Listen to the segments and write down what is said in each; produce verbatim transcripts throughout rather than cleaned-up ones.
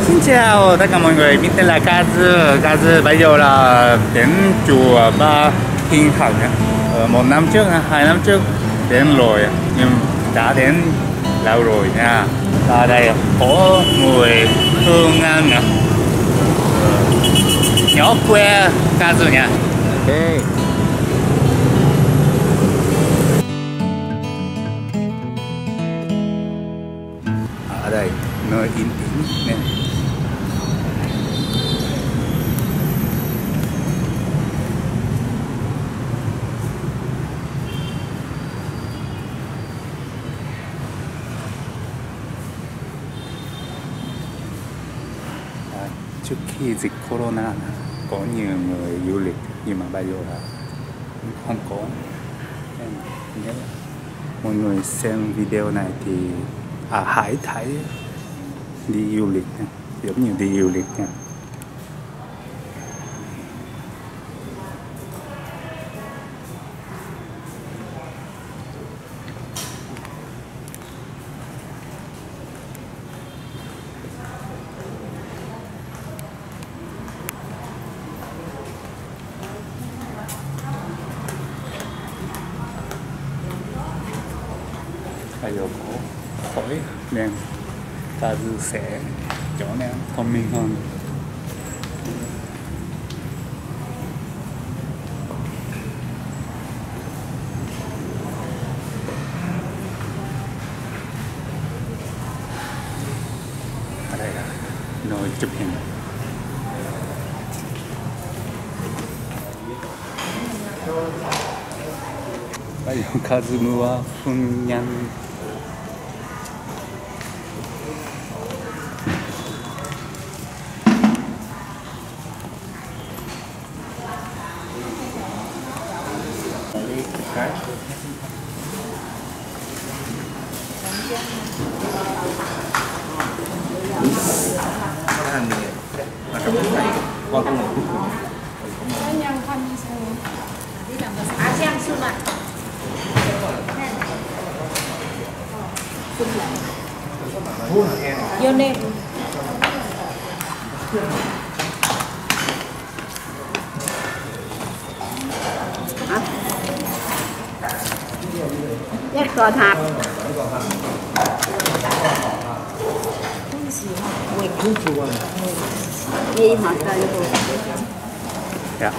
Xin chào tất cả mọi người, mình tên là Kazu. Kazu bây giờ là đến chùa Ba Thiên Thần. Một năm trước, hai năm trước đến rồi, nhưng đã đến lâu rồi nha. Ở đây có mùi hương ngon nè. Nhỏ que Kazu nha. Okay. Ở đây nơi yên tĩnh nè. Trước khi dịch corona có nhiều người du lịch, nhưng mà bây giờ là không có. Nên nhớ mọi người xem video này thì à, hãy thấy đi du lịch nha, giống như đi du lịch nha. Bây giờ có khói nên Kazu sẽ trở nên thông minh hơn. Ở đây là nơi chụp hình. Bây giờ Kazu mua phun nhanh. Vô nêm. Nhất cò thạp. Gì mà trời luôn. Dạ.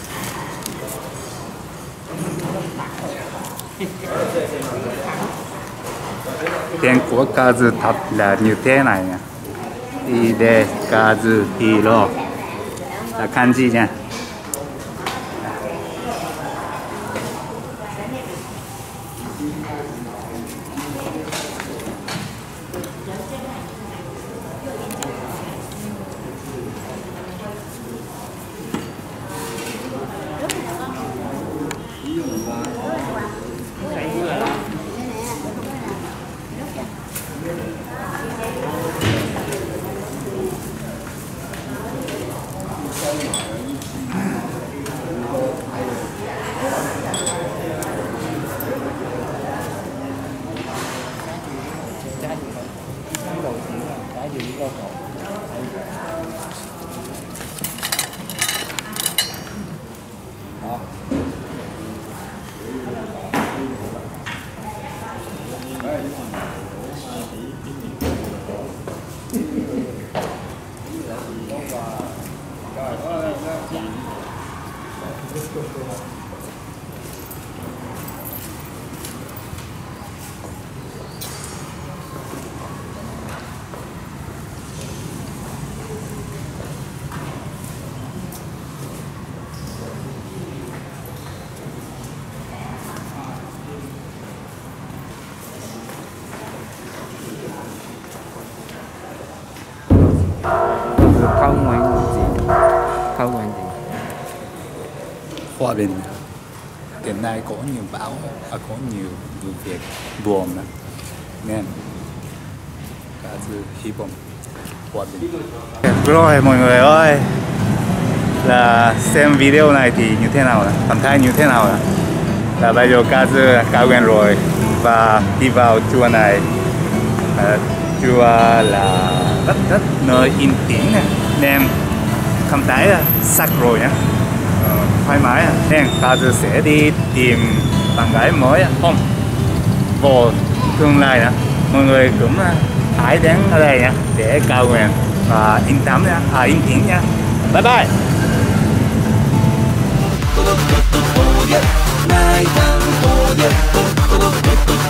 Tên của Kazu thật là như thế này nha. Ide Kazuhiro là kanji nha. Không ngoan gì, không ngoan gì. Hòa bình. Hiện nay có nhiều bão, và có nhiều vụ việc buồn đó. Nên Kazu hy vọng hòa bình. Rồi mọi người ơi, là xem video này thì như thế nào, cảm thấy như thế nào? Là bây giờ Kazu cao quen rồi và đi vào chùa này. À, chùa là rất rất nơi yên tĩnh nè, nên không thấy sắc rồi nhá, ờ, thoải mái nên ta sẽ đi tìm bạn gái mới không vô tương lai nữa. Mọi người cũng hãy đến ở đây nhá để cầu nguyện và yên tĩnh nhá, à, yên tĩnh nhá. Bye bye. Ngày tháng